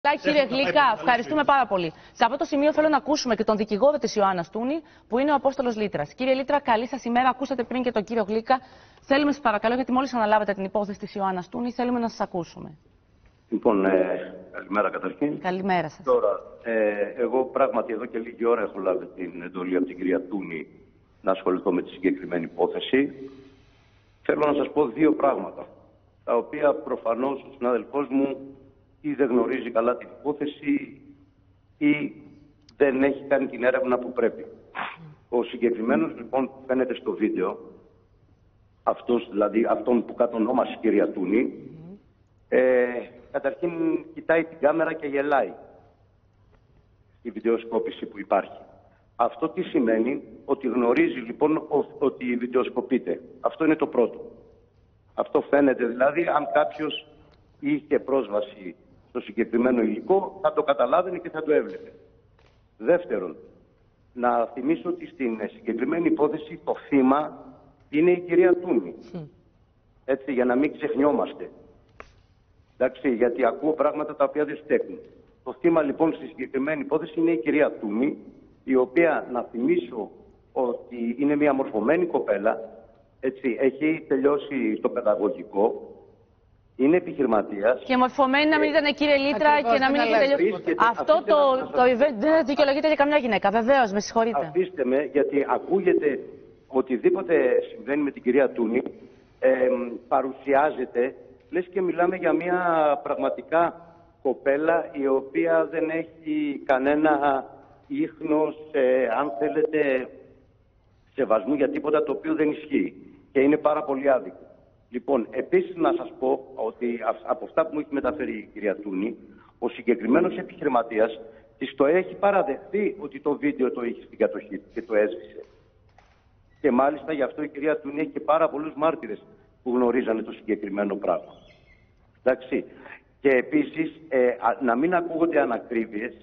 Κύριε Γλύκα, ευχαριστούμε πάρα πολύ. Σε αυτό το σημείο θέλω να ακούσουμε και τον δικηγόρο της Ιωάννας Τούνη, που είναι ο Απόστολος Λίτρας. Κύριε Λίτρα, καλή σας ημέρα. Ακούσατε πριν και τον κύριο Γλύκα. Θέλουμε, σας παρακαλώ, γιατί μόλις αναλάβατε την υπόθεση της Ιωάννας Τούνη, θέλουμε να σας ακούσουμε. Λοιπόν, καλημέρα καταρχήν. Καλημέρα σας. Τώρα, εγώ πράγματι εδώ και λίγη ώρα έχω λάβει την εντολή από την κυρία Τούνη να ασχοληθώ με τη συγκεκριμένη υπόθεση. Θέλω να σας πω δύο πράγματα, τα οποία προφανώς ο συνάδελφός μου ή δεν γνωρίζει καλά την υπόθεση ή δεν έχει κάνει την έρευνα που πρέπει. Ο συγκεκριμένος λοιπόν που φαίνεται στο βίντεο, αυτός δηλαδή αυτόν που κατονόμασε η κυρία Τούνη, καταρχήν κοιτάει την κάμερα και γελάει η βιντεοσκόπηση που υπάρχει. Αυτό τι σημαίνει? Ότι γνωρίζει λοιπόν ότι βιντεοσκοπείται. Αυτό είναι το πρώτο. Αυτό φαίνεται δηλαδή, αν κάποιος είχε πρόσβαση στο συγκεκριμένο υλικό, θα το καταλάβαινε και θα το έβλεπε. Δεύτερον, να θυμίσω ότι στην συγκεκριμένη υπόθεση το θύμα είναι η κυρία Τούνη. Έτσι, για να μην ξεχνιόμαστε. Εντάξει, γιατί ακούω πράγματα τα οποία δεν στέκουν. Το θύμα λοιπόν στη συγκεκριμένη υπόθεση είναι η κυρία Τούνη, η οποία, να θυμίσω, ότι είναι μια μορφωμένη κοπέλα, έτσι, έχει τελειώσει στο παιδαγωγικό, είναι επιχειρηματίας. Και μορφωμένη να μην ήταν, κύριε Λίτρα, και να μην έχει τελειώσει. Αυτό δεν δικαιολογείται για καμιά γυναίκα. Βεβαίως, με συγχωρείτε. Αφήστε με, γιατί ακούγεται οτιδήποτε συμβαίνει με την κυρία Τούνη, παρουσιάζεται, λες και μιλάμε για μια πραγματικά κοπέλα η οποία δεν έχει κανένα ίχνος, αν θέλετε, σεβασμού για τίποτα το οποίο δεν ισχύει. Και είναι πάρα πολύ άδικο. Λοιπόν, επίσης να σας πω ότι από αυτά που μου έχει μεταφέρει η κυρία Τούνη, ο συγκεκριμένος επιχειρηματίας της το έχει παραδεχθεί ότι το βίντεο το είχε στην κατοχή του και το έσβησε. Και μάλιστα γι' αυτό η κυρία Τούνη έχει και πάρα πολλούς μάρτυρες που γνωρίζανε το συγκεκριμένο πράγμα. Εντάξει. Και επίσης να μην ακούγονται ανακρίβειες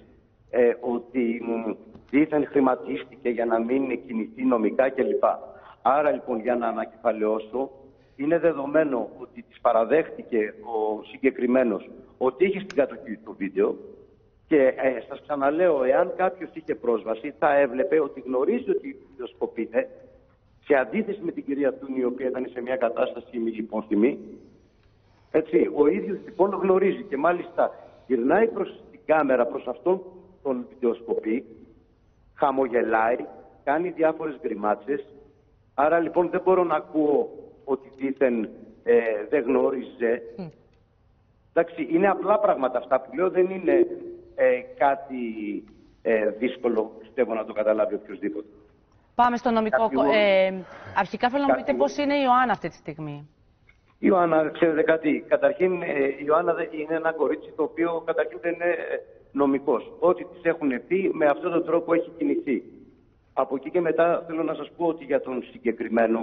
ότι δήθεν χρηματίστηκε για να μην κινηθεί νομικά κλπ. Άρα λοιπόν, για να ανακεφαλαιώσω, είναι δεδομένο ότι της παραδέχτηκε ο συγκεκριμένος ότι είχε στην κατοχή το βίντεο και σας ξαναλέω, εάν κάποιος είχε πρόσβαση θα έβλεπε ότι γνωρίζει ότι βιντεοσκοπείται, σε αντίθεση με την κυρία Τούνη, η οποία ήταν σε μια κατάσταση ημιλιπόθυμη. Έτσι, ο ίδιος λοιπόν γνωρίζει και μάλιστα γυρνάει προς την κάμερα, προς αυτόν τον βιντεοσκοπεί, χαμογελάει, κάνει διάφορες γκριμάτσες. Άρα λοιπόν δεν μπορώ να ακούω ότι δήθεν δεν γνώριζε. Εντάξει, είναι απλά πράγματα αυτά που λέω, δεν είναι κάτι δύσκολο, πιστεύω, να το καταλάβει οποιοδήποτε. Πάμε στο νομικό. Αρχικά θέλω να μου πείτε πώς είναι η Ιωάννα αυτή τη στιγμή. Η Ιωάννα, ξέρετε κάτι, καταρχήν η Ιωάννα είναι ένα κορίτσι το οποίο καταρχήν δεν είναι νομικός. Ό,τι της έχουν πει, με αυτόν τον τρόπο έχει κινηθεί. Από εκεί και μετά θέλω να σας πω ότι για τον συγκεκριμένο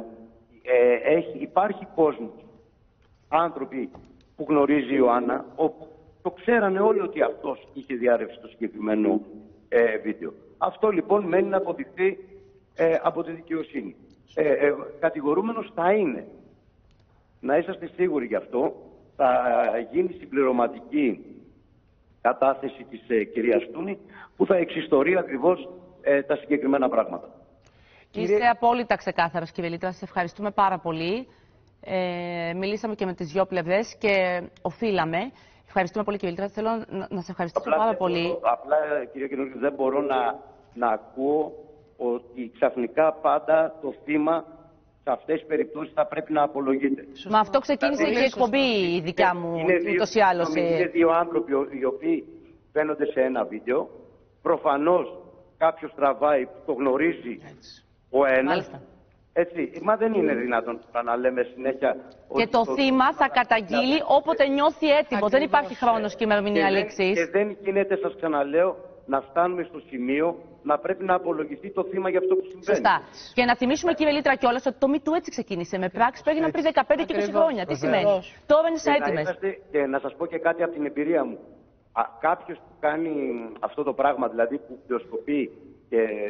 υπάρχει κόσμος, άνθρωποι που γνωρίζει η Ιωάννα, όπου το ξέρανε όλοι ότι αυτός είχε διάρρευση το συγκεκριμένο βίντεο. Αυτό λοιπόν μένει να αποδειχθεί από τη δικαιοσύνη. Κατηγορούμενος θα είναι. Να είσαστε σίγουροι γι' αυτό. Θα γίνει συμπληρωματική κατάθεση της κυρίας Τούνη, που θα εξιστορεί ακριβώς τα συγκεκριμένα πράγματα. Είστε απόλυτα ξεκάθαρος, κύριε Λίτρα. Σας ευχαριστούμε πάρα πολύ. Μιλήσαμε και με τις δυο πλευρές και οφείλαμε. Ευχαριστούμε πολύ, κύριε Λίτρα. Θέλω να σας ευχαριστήσω πάρα πολύ. Απλά, κύριε Κοινωνίδη, δεν μπορώ να ακούω ότι ξαφνικά πάντα το θύμα σε αυτές τις περιπτώσεις θα πρέπει να απολογείται. Μα αυτό ξεκίνησε και η εκπομπή η δικιά μου, ούτως ή άλλως. Είναι δύο άνθρωποι οι οποίοι φαίνονται σε ένα βίντεο. Προφανώς κάποιος τραβάει που το γνωρίζει ο ένας. Έτσι, μα δεν είναι δυνατόν να λέμε συνέχεια. Και το θύμα θα καταγγείλει όποτε νιώθει έτοιμο. Δεν υπάρχει χρόνος και ημερομηνία λήξης. Και δεν γίνεται, σας ξαναλέω, να φτάνουμε στο σημείο να πρέπει να απολογηθεί το θύμα για αυτό που συμβαίνει. Σωστά. Και να θυμίσουμε, κύριε Λίτρα, κιόλας ότι το MeToo έτσι ξεκίνησε. Με πράξεις που έγιναν πριν 15 και 20 χρόνια. Τι σημαίνει? Τώρα είναι έτοιμες. Και να σας πω και κάτι από την εμπειρία μου. Κάποιος που κάνει αυτό το πράγμα, δηλαδή που βιντεοσκοπεί και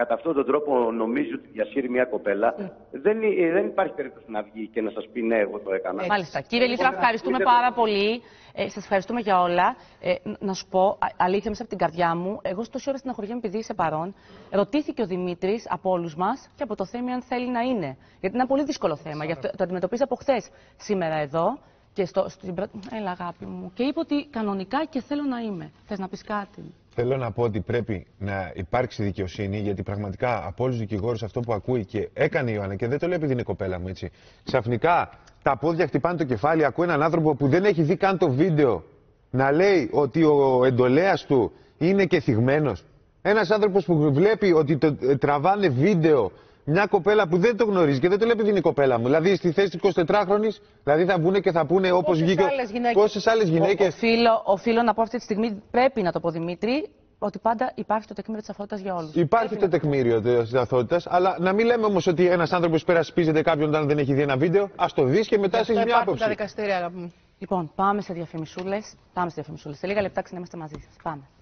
κατά αυτόν τον τρόπο νομίζει ότι διασύρει μια κοπέλα, δεν υπάρχει περίπτωση να βγει και να σας πει ναι, εγώ το έκανα. Μάλιστα. Κύριε Λίτρα, ευχαριστούμε πάρα πολύ. Σας ευχαριστούμε για όλα. Να σου πω, αλήθεια μέσα από την καρδιά μου, εγώ τόση ώρα στεναχωριέμαι επειδή είσαι παρόν. Ρωτήθηκε ο Δημήτρης από όλους μας και από το θέμα αν θέλει να είναι. Γιατί είναι ένα πολύ δύσκολο θέμα. Γι' αυτό το αντιμετωπίζει από χθες σήμερα εδώ. Και έλα, αγάπη μου. Και είπε ότι κανονικά και θέλω να είμαι. Θες να πεις κάτι? Θέλω να πω ότι πρέπει να υπάρξει δικαιοσύνη, γιατί πραγματικά από όλους τους δικηγόρους αυτό που ακούει και έκανε η Ιωάννα, και δεν το λέω επειδή είναι η κοπέλα μου, έτσι. Ξαφνικά τα πόδια χτυπάνε το κεφάλι, ακούει έναν άνθρωπο που δεν έχει δει καν το βίντεο να λέει ότι ο εντολέας του είναι και θυγμένος. Ένας άνθρωπος που βλέπει ότι τραβάνε βίντεο μια κοπέλα που δεν το γνωρίζει, και δεν το λέω επειδή είναι η κοπέλα μου. Δηλαδή στη θέση της 24χρονης, δηλαδή θα βγουν και θα πούνε όπως βγήκε. Πόσες άλλες γυναίκες. Οφείλω να πω αυτή τη στιγμή, πρέπει να το πω Δημήτρη, ότι πάντα υπάρχει το τεκμήριο της αθωότητας για όλους. Υπάρχει το τεκμήριο της αθωότητας, αλλά να μην λέμε όμως ότι ένας άνθρωπος υπερασπίζεται κάποιον όταν δεν έχει δει ένα βίντεο. Ας το δεις και μετά έχεις μια άποψη. Τα δικαστήρια, αγαπητοί μου. Λοιπόν, πάμε σε διαφημισούλες. Σε λίγα λεπτά ξανά είμαστε μαζί σας. Πάμε.